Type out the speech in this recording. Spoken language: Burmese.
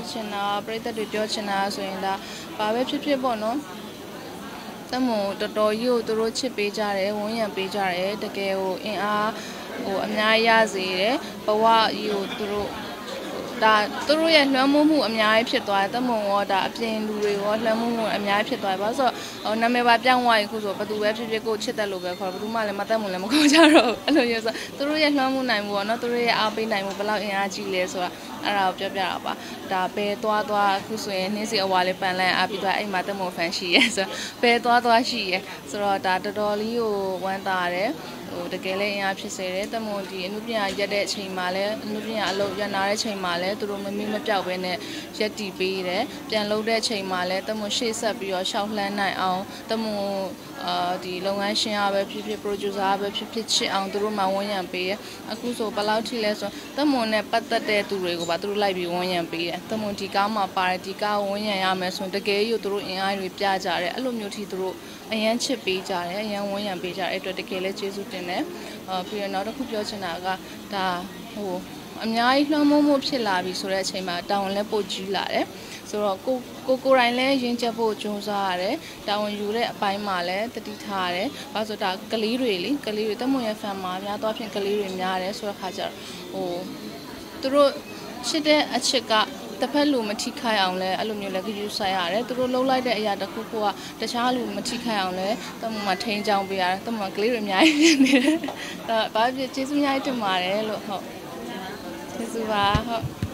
ချင်တာပရိသတ်တွေပြောချင်တာဆိုရင်ဒါဘာပဲဖြစ်ဖြစ်ပေါ့နော်တမတော်တော်ကြီးကိုသူတို့ချစ်ပေးကြတယ်ဝန်းရံပေးကြတယ်တကယ်ဟိုအင်အားဟိုအများရစေတယ်ဘဝကြီးကိုသူတို့ဒါသူတို့ရဲ့လွှမ်းမိုးမှုအများကြီးဖြစ်သွားတယ်တမုံရောဒါအပြင်လူတွေရောလွှမ်းမိုးမှုအများကြီးဖြစ်သွားတယ်ဘာလို့ဆိုတော့နာမည်ပါပြောင်းသွားရင်ခုဆိုဘယ်သူပဲဖြစ်ဖြစ်ကိုချစ်တယ်လို့ပဲခေါ်ဘယ်သူမှလည်းမတတ်မှုလည်းမခေါ်ကြတော့အဲ့လိုမျိုးဆိုသူတို့ရဲ့လွှမ်းမိုးနိုင်မှုပေါ့နော်သူတို့ရဲ့အားပေးနိုင်မှုဘယ်လောက်အင်အားကြီးလဲဆိုတာအဲ့ဒါကိုပြောပြတာပါဒါဘယ်သွားအခုဆိုရင်နှင်းစီအဝါလေးပန်လန်းအားပြီးသွားအဲ့မှာတမုံဖန်ရှိရဲဆိုဘယ်သွားရှိရဲဆိုတော့ဒါတော်တော်လေးကိုဝမ်းသာတယ်ဟိုတကယ်လည်းအင်အားဖြစ်စေတယ်တမုံဒီအမှုပညာရက်တဲ့အချိန်မှာလည်းအမှုပညာအလုပ်ရနာတဲ့အချိန်မှာလည်းသူတို့မမေ့မပြောက်ပဲနဲ့ရက်တီပေးတယ်ပြန်လုပ်တဲ့အချိန်မှာလည်းတမုံရှေ့ဆက်ပြီးတော့ရှောက်လှမ်းနိုင်အောင်တမုံဒီလုပ်ငန်းရှင်အားပဲဖြစ်ဖြစ် producer အားပဲဖြစ်ဖြစ်ချစ်အောင်သူတို့မှဝန်းရံပေးတယ်အခုဆိုဘယ်လောက်ထိလဲဆိုတမုံနဲ့ပတ်သက်တဲ့သူတွေကိုပါသူတို့လိုက်ပြီးဝန်းရံပေးတယ်တမုံဒီကားမှာပါတယ်ဒီကားဝန်းရံရမယ်ဆိုတကယ်ကြီးသူတို့အင်အားတွေပြကြတယ်အဲ့လိုမျိုးထိသူတို့အရန်ချစ်ပေးကြတယ်အရန်ဝန်းရံပေးကြတယ်အဲ့အတွက်တကယ်လည်းကျေးဇူးတင်တယ်ပြီးတော့နောက်တစ်ခုပြောချင်တာကဒါဟိုအများကြီးလွှမ်းမိုးမှုဖြစ်လာပြီဆိုတဲ့အချိန်မှာတာဝန်လည်းပိုကြီးလာတယ်ဆိုတော့ကိုယ်တိုင်လည်းရင်းချက်ဖို့ကြိုးစားရတယ်တာဝန်ယူတဲ့အပိုင်းမှာလည်းတတိထားရတယ်ဘာလို့ဆိုတော့ကလေးတွေတမွန်ရဲ့ fan မှာများတော့ဖြင့်ကလေးတွေများတယ်ဆိုတော့ခါကျတော့ဟိုသူတို့ချစ်တဲ့အချစ်ကတစ်ဖက်လူမထိခိုက်အောင်လဲအဲ့လိုမျိုးလည်းကြည့်ဆိုင်ရတယ်သူတို့လှုပ်လိုက်တဲ့အရာတစ်ခုခုကတခြားလူမထိခိုက်အောင်လဲတမမှာထိန်းချောင်းပေးရတယ်တမကလေးတွေအများကြီးနေတယ်ဒါဘာဖြစ်ကျေးဇူးအများကြီးတင်ပါတယ်လို့ဟုတ်ကျေးဇူးပါဟုတ်